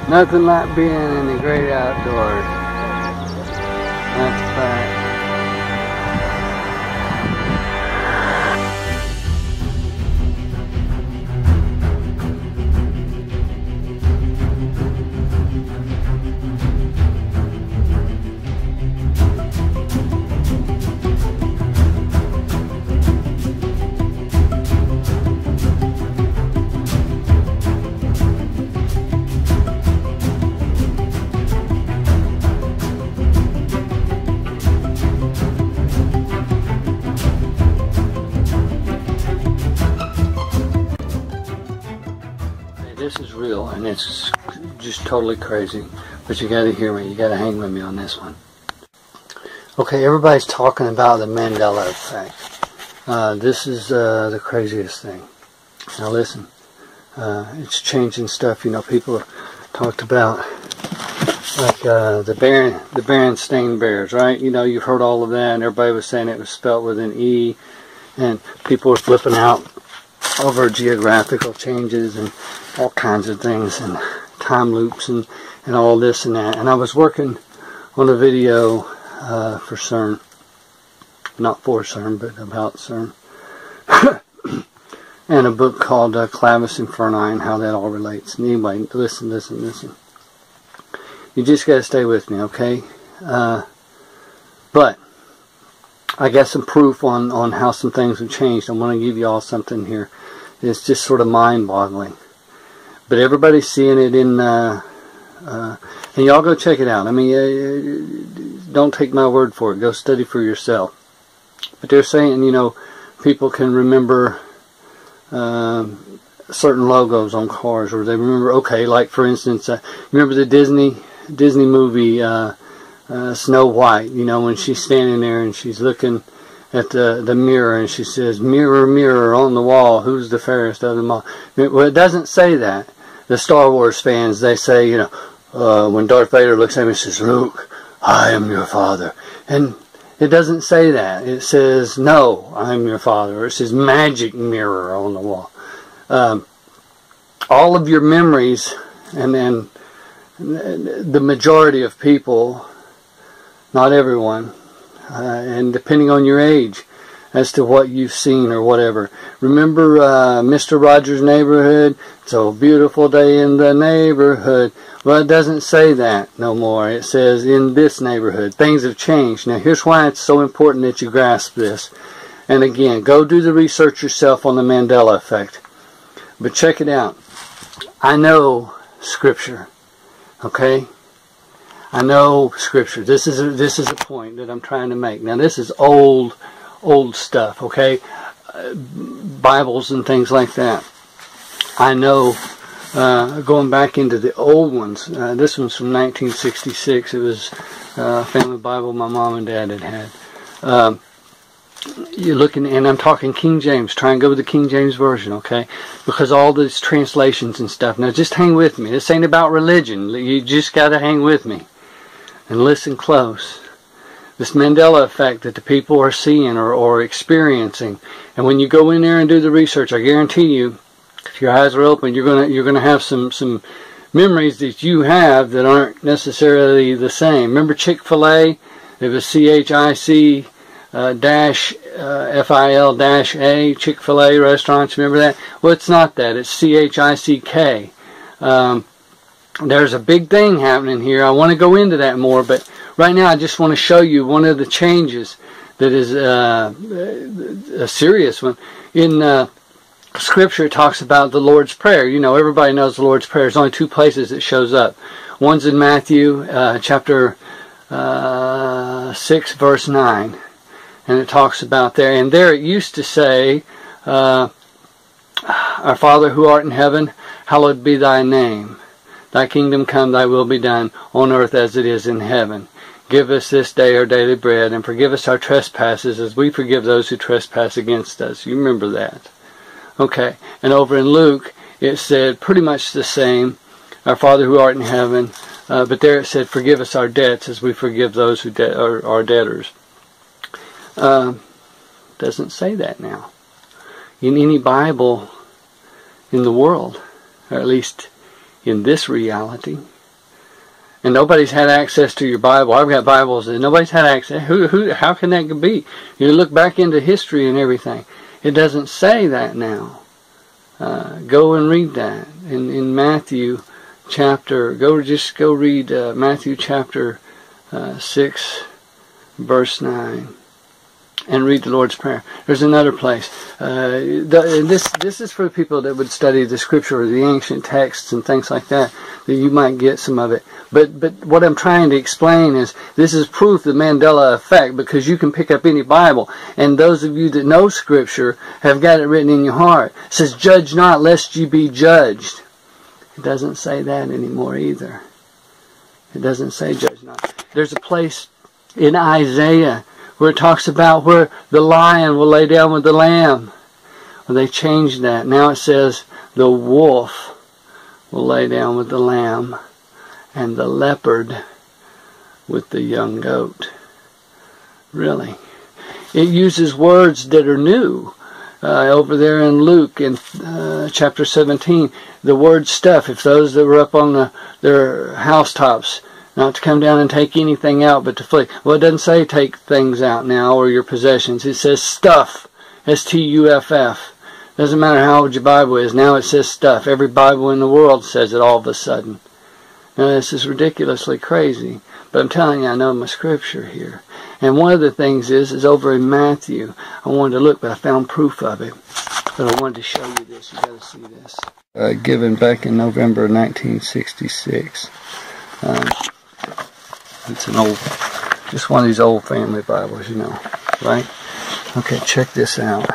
Nothing like being in the great outdoors. That's a fact. This is real, and it's just totally crazy, but you gotta hear me, you gotta hang with me on this one. Okay, everybody's talking about the Mandela effect. This is the craziest thing. Now listen, it's changing stuff. You know, people have talked about like the Berenstain Bears, right? You know, you've heard all of that, and everybody was saying it was spelt with an E, and people were flipping out over geographical changes and all kinds of things and time loops and all this and that. And I was working on a video for CERN, not for CERN, but about CERN, and a book called Clavis Inferni and how that all relates. And anyway, listen. You just got to stay with me, okay? But I got some proof on how some things have changed. I want to give you all something here. It's just sort of mind-boggling. But everybody's seeing it in, and y'all go check it out. I mean, don't take my word for it. Go study for yourself. But they're saying, you know, people can remember certain logos on cars, or they remember, okay, like for instance, remember the Disney movie Snow White, you know, when she's standing there and she's looking at the mirror and she says, mirror, mirror on the wall, who's the fairest of them all? Well, it doesn't say that. The Star Wars fans, they say, you know, when Darth Vader looks at me and says, Luke, I am your father. And it doesn't say that. It says, no, I'm your father. Or it says magic mirror on the wall. All of your memories, and then the majority of people, not everyone, and depending on your age as to what you've seen or whatever. Remember Mr. Rogers' Neighborhood? It's a beautiful day in the neighborhood. Well, it doesn't say that no more. It says in this neighborhood. Things have changed. Now, here's why it's so important that you grasp this. And again, go do the research yourself on the Mandela effect. But check it out. I know Scripture. Okay? I know Scripture. This is a point that I'm trying to make. Now, this is old stuff, okay? Bibles and things like that. I know, going back into the old ones, this one's from 1966. It was a family Bible my mom and dad had. You're looking, and I'm talking King James. Try and go with the King James Version, okay? Because all these translations and stuff. Now, just hang with me. This ain't about religion. You just got to hang with me and listen close. This Mandela effect that the people are seeing or experiencing, and when you go in there and do the research, I guarantee you, if your eyes are open, you're gonna have some memories that you have that aren't necessarily the same. Remember Chick-fil-A? It was CHIC FIL-A, Chick-fil-A restaurants. Remember that? Well, it's not that. It's CHICK. There's a big thing happening here. I want to go into that more, but right now I just want to show you one of the changes that is a serious one. In Scripture, it talks about the Lord's Prayer. You know, everybody knows the Lord's Prayer. There's only two places it shows up. One's in Matthew chapter 6, verse 9. And it talks about there. And there it used to say, Our Father who art in heaven, hallowed be thy name. Thy kingdom come, thy will be done, on earth as it is in heaven. Give us this day our daily bread, and forgive us our trespasses as we forgive those who trespass against us. You remember that. Okay. And over in Luke, it said pretty much the same. Our Father who art in heaven. But there it said, forgive us our debts as we forgive those who are our debtors. Doesn't say that now. In any Bible in the world, or at least in this reality, and nobody's had access to your Bible. I've got Bibles and nobody's had access. How can that be? You look back into history and everything. It doesn't say that now. Go and read that in Matthew chapter. Go read Matthew chapter 6, verse 9. And read the Lord's Prayer. There's another place. This is for people that would study the Scripture or the ancient texts and things like that. That you might get some of it. But what I'm trying to explain is this is proof of the Mandela effect, because you can pick up any Bible, and those of you that know Scripture have got it written in your heart. It says, "Judge not, lest ye be judged." It doesn't say that anymore either. It doesn't say judge not. There's a place in Isaiah where it talks about where the lion will lay down with the lamb. Well, they changed that. Now it says the wolf will lay down with the lamb, and the leopard with the young goat. Really. It uses words that are new. Over there in Luke, in chapter 17, the word stuff, if those that were up on their housetops, not to come down and take anything out, but to flee. Well, it doesn't say take things out now or your possessions. It says stuff. S-T-U-F-F. Doesn't matter how old your Bible is. Now it says stuff. Every Bible in the world says it all of a sudden. Now this is ridiculously crazy. But I'm telling you, I know my Scripture here. And one of the things is over in Matthew. I wanted to look, but I found proof of it. But I wanted to show you this. You got to see this. Given back in November 1966. It's an old, just one of these old family Bibles, you know, right? Okay, check this out.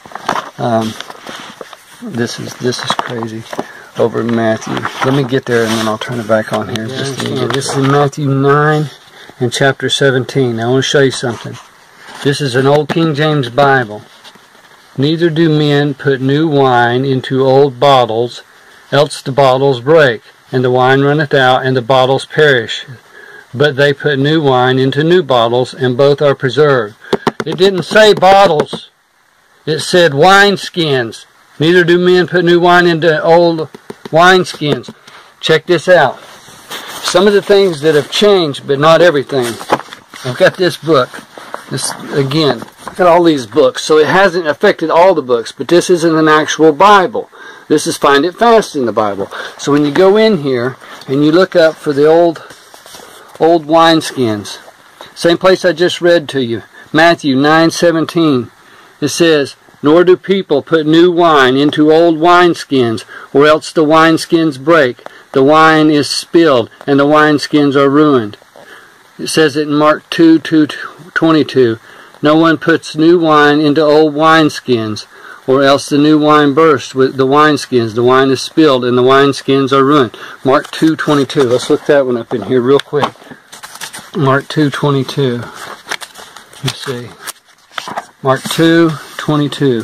This is crazy. Over in Matthew. Let me get there and then I'll turn it back on here. This is in Matthew 9 and chapter 17. Now I want to show you something. This is an old King James Bible. "Neither do men put new wine into old bottles, else the bottles break, and the wine runneth out, and the bottles perish. But they put new wine into new bottles, and both are preserved." It didn't say bottles. It said wineskins. Neither do men put new wine into old wineskins. Check this out. Some of the things that have changed, but not everything. I've got this book. This, again, I've got all these books, so it hasn't affected all the books, but this isn't an actual Bible. This is Find It Fast in the Bible. So when you go in here and you look up for the old wineskins, same place I just read to you, Matthew 9:17, it says, "Nor do people put new wine into old wineskins, or else the wineskins break. The wine is spilled, and the wineskins are ruined." It says it in Mark 2:22. "No one puts new wine into old wineskins, or else the new wine bursts with the wineskins. The wine is spilled, and the wineskins are ruined." Mark 2:22. Let's look that one up in here real quick. Mark 2:22. Let's see. Mark 2:22.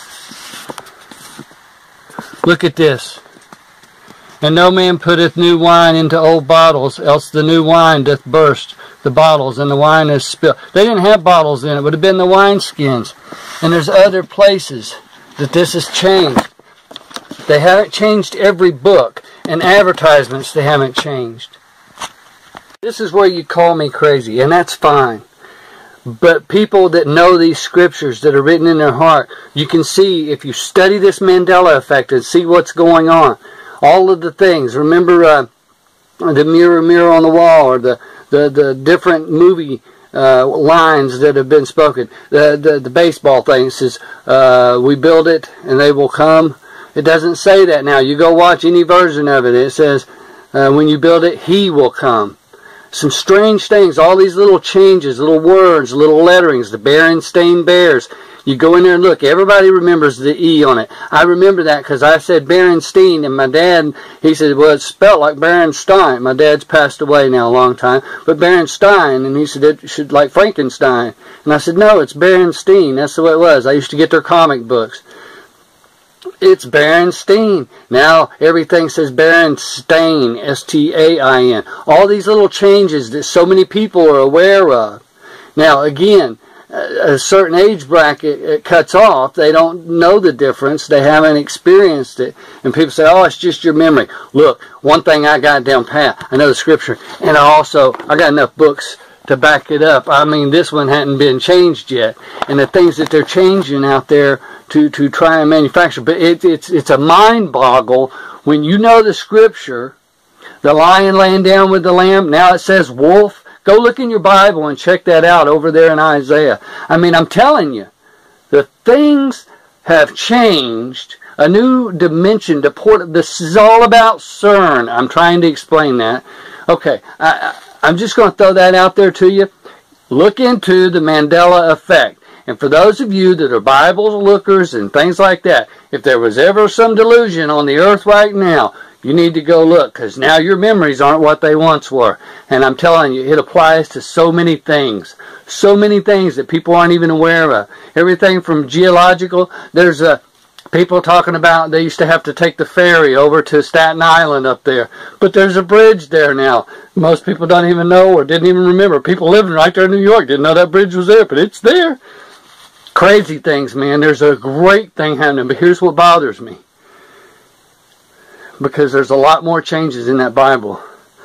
Look at this. "And no man putteth new wine into old bottles, else the new wine doth burst the bottles, and the wine is spilled." They didn't have bottles in it. It would have been the wineskins. And there's other places that this has changed. They haven't changed every book, and advertisements they haven't changed. This is where you call me crazy, and that's fine. But people that know these scriptures that are written in their heart, you can see, if you study this Mandela effect and see what's going on, all of the things. Remember the mirror, mirror on the wall, or the different movie lines that have been spoken. The baseball thing says, "We build it and they will come." It doesn't say that now. You go watch any version of it. It says, "When you build it, he will come." Some strange things, all these little changes, little words, little letterings, the Berenstain Bears. You go in there and look. Everybody remembers the E on it. I remember that because I said Berenstein, and my dad, he said, well, it's spelled like Berenstein. My dad's passed away now a long time, but Berenstein, and he said it should like Frankenstein. And I said, no, it's Berenstein. That's the way it was. I used to get their comic books. It's Berenstein. Now everything says Berenstain, S-T-A-I-N. All these little changes that so many people are aware of. Now again, a certain age bracket, it cuts off. They don't know the difference. They haven't experienced it. And people say, oh, it's just your memory. Look, one thing I got down pat, I know the scripture, and I got enough books to back it up. I mean, this one hadn't been changed yet. And the things that they're changing out there to try and manufacture. But it's a mind boggle when you know the scripture, the lion laying down with the lamb. Now it says wolf. Go look in your Bible and check that out over there in Isaiah. I mean, I'm telling you, the things have changed. A new dimension to port. This is all about CERN. I'm trying to explain that. Okay, I'm just going to throw that out there to you. Look into the Mandela effect. And for those of you that are Bible lookers and things like that, if there was ever some delusion on the earth right now, you need to go look, because now your memories aren't what they once were. And I'm telling you, it applies to so many things. So many things that people aren't even aware of. Everything from geological. There's people talking about they used to have to take the ferry over to Staten Island up there. But there's a bridge there now. Most people don't even know or didn't even remember. People living right there in New York didn't know that bridge was there, but it's there. Crazy things, man. There's a great thing happening. But here's what bothers me. Because there's a lot more changes in that Bible.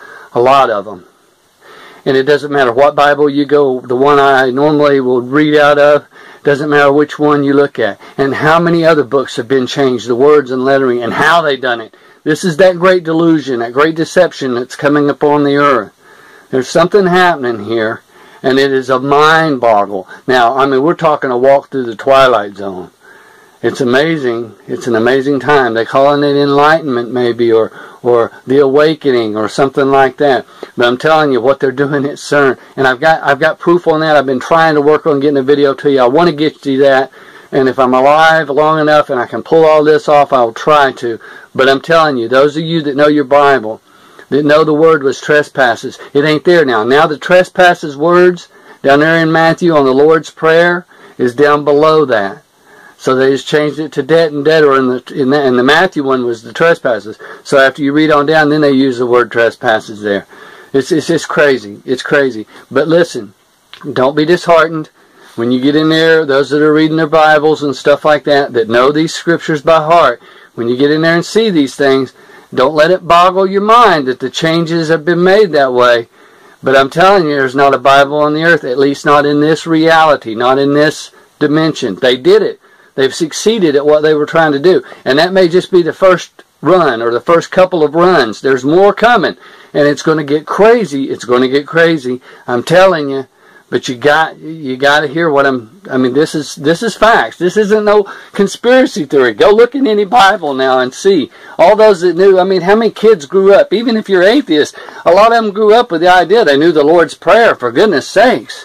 A lot of them. And it doesn't matter what Bible you go, the one I normally will read out of, doesn't matter which one you look at. And how many other books have been changed, the words and lettering, and how they done it. This is that great delusion, that great deception that's coming upon the earth. There's something happening here, and it is a mind boggle. Now, I mean, we're talking a walk through the twilight zone. It's amazing. It's an amazing time. They're calling it enlightenment maybe, or the awakening, or something like that. But I'm telling you, what they're doing at CERN, and I've got proof on that. I've been trying to work on getting a video to you. I want to get you that, and if I'm alive long enough and I can pull all this off, I'll try to. But I'm telling you, those of you that know your Bible, that know the word was trespasses, it ain't there now. Now the trespasses words down there in Matthew on the Lord's Prayer is down below that. So they just changed it to debt and debtor, and the Matthew one was the trespasses. So after you read on down, then they use the word trespasses there. It's just crazy. It's crazy. But listen, don't be disheartened. When you get in there, those that are reading their Bibles and stuff like that, that know these scriptures by heart, when you get in there and see these things, don't let it boggle your mind that the changes have been made that way. But I'm telling you, there's not a Bible on the earth, at least not in this reality, not in this dimension. They did it. They've succeeded at what they were trying to do. And that may just be the first run or the first couple of runs. There's more coming. And it's going to get crazy. It's going to get crazy. I'm telling you. But you got to hear what I mean, this is facts. This isn't no conspiracy theory. Go look in any Bible now and see. All those that knew, I mean, how many kids grew up, even if you're atheist, a lot of them grew up with the idea they knew the Lord's Prayer, for goodness sakes.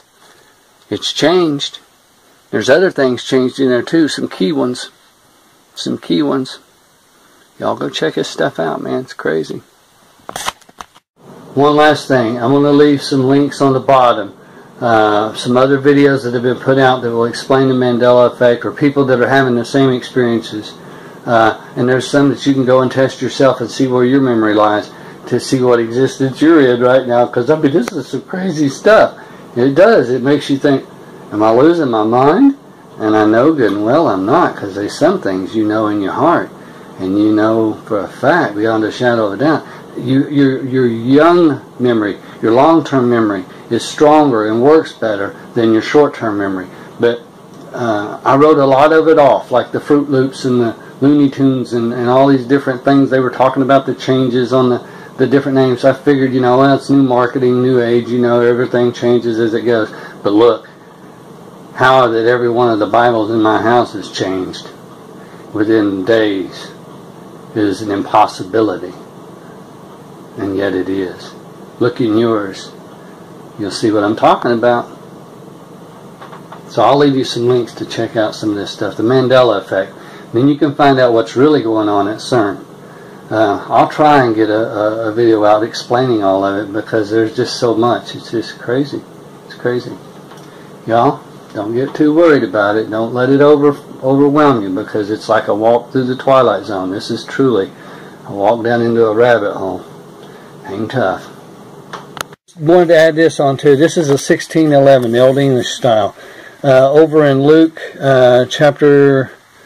It's changed. There's other things changed in there too, some key ones. Some key ones. Y'all go check his stuff out, man. It's crazy. One last thing. I'm going to leave some links on the bottom. Some other videos that have been put out that will explain the Mandela effect, or people that are having the same experiences. And there's some that you can go and test yourself and see where your memory lies, to see what exists in your head right now. Because, I mean, this is some crazy stuff. It does. It makes you think, am I losing my mind? And I know good and well I'm not, because there's some things you know in your heart, and you know for a fact, beyond a shadow of a doubt, your young memory, your long-term memory is stronger and works better than your short-term memory. But I wrote a lot of it off, like the Fruit Loops and the Looney Tunes and all these different things. They were talking about the changes on the different names. I figured, well, it's new marketing, new age, everything changes as it goes. But look, how that every one of the Bibles in my house has changed within days is an impossibility. And yet it is. Look in yours. You'll see what I'm talking about. So I'll leave you some links to check out some of this stuff. The Mandela effect. Then you can find out what's really going on at CERN. I'll try and get a video out explaining all of it, because there's just so much. It's just crazy. It's crazy. Y'all, don't get too worried about it. Don't let it overwhelm you, because it's like a walk through the twilight zone. This is truly a walk down into a rabbit hole. Hang tough. Wanted to add this on too. This is a 1611, the Old English style. over in Luke chapter,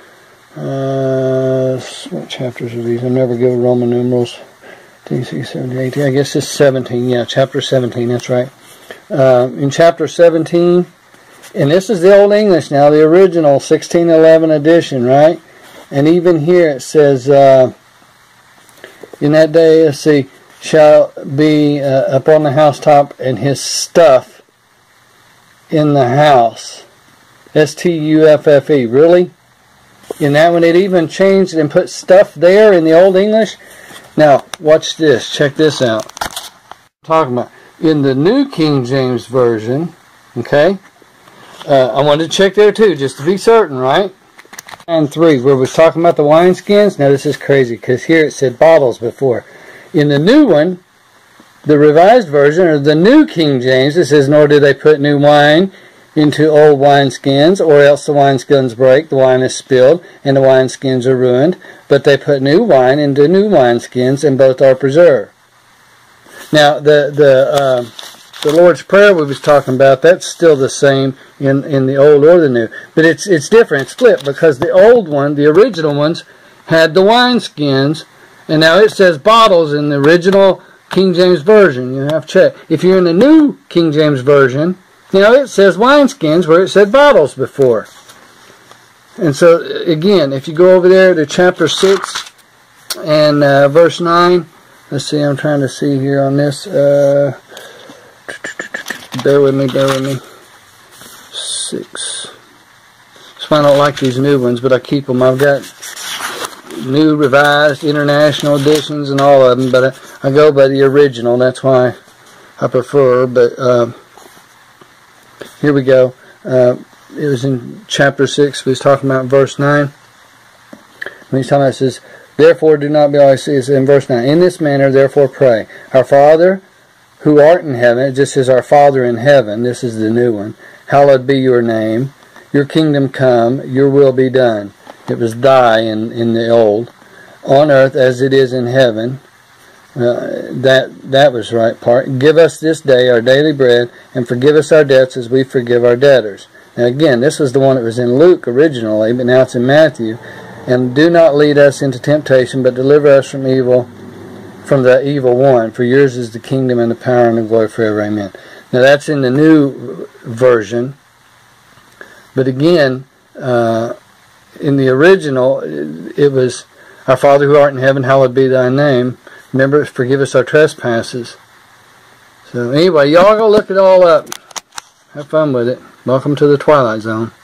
what chapters are these? I'm never good with Roman numerals. 17, 18, I guess it's 17. Yeah, chapter 17, that's right. In chapter 17, and this is the Old English now, the original 1611 edition, right? And even here it says, in that day, let's see, shall be up on the housetop, and his stuff in the house. S-T-U-F-F-E. Really? In that one, it even changed and put stuff there in the Old English. Now, watch this. Check this out. I'm talking about in the New King James Version. Okay? I wanted to check there too, just to be certain, right? And 3, where we're talking about the wineskins. Now, this is crazy, because here it said bottles before. In the new one, the Revised Version, or the New King James, it says, nor do they put new wine into old wineskins, or else the wineskins break, the wine is spilled, and the wineskins are ruined. But they put new wine into new wineskins, and both are preserved. Now, the Lord's Prayer we was talking about, that's still the same in the old or the new. But it's different. It's flipped, because the old one, the original ones, had the wineskins, and now it says bottles in the original King James Version. You have to check. If you're in the New King James Version, now it says wineskins where it said bottles before. And so, again, if you go over there to chapter 6 and verse 9, let's see, I'm trying to see here on this. Bear with me. 6. That's why I don't like these new ones, but I keep them. I've got new, revised, international editions and all of them, but I go by the original. That's why I prefer. But here we go. It was in chapter 6. We was talking about verse 9. When he's talking about it, says, therefore do not be always see. It's in verse 9. In this manner, therefore pray. Our Father who art in heaven. It just says our Father in heaven. This is the new one. Hallowed be your name. Your kingdom come. Your will be done. It was thy in the old. On earth as it is in heaven. That was the right part. Give us this day our daily bread, and forgive us our debts as we forgive our debtors. Now again, this was the one that was in Luke originally, but now it's in Matthew. And do not lead us into temptation, but deliver us from evil, from the evil one. For yours is the kingdom and the power and the glory forever. Amen. Now that's in the new version. But again, in the original, it was, our Father who art in heaven, hallowed be thy name. Remember, forgive us our trespasses. So anyway, y'all go look it all up. Have fun with it. Welcome to the Twilight Zone.